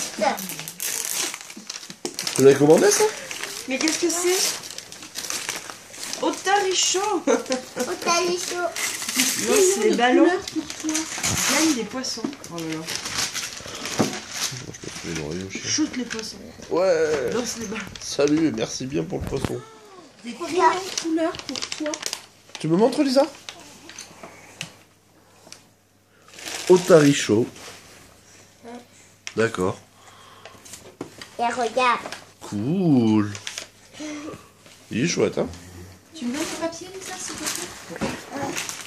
Tu l'avais commandé ça? Mais qu'est-ce que c'est? Otaricho. Otaricho. Non, c'est les ballons. Gagne les poissons. Oh là là. Je vais l'oreiller au chien. Shoot les poissons. Ouais. Lance les ballons. Salut, merci bien pour le poisson. Des crayons de couleur pour toi. Tu me montres, Lisa? Otaricho. D'accord. Et regarde. Cool. Il est chouette, hein? Tu me donnes ton papier, Lisa, s'il te plaît?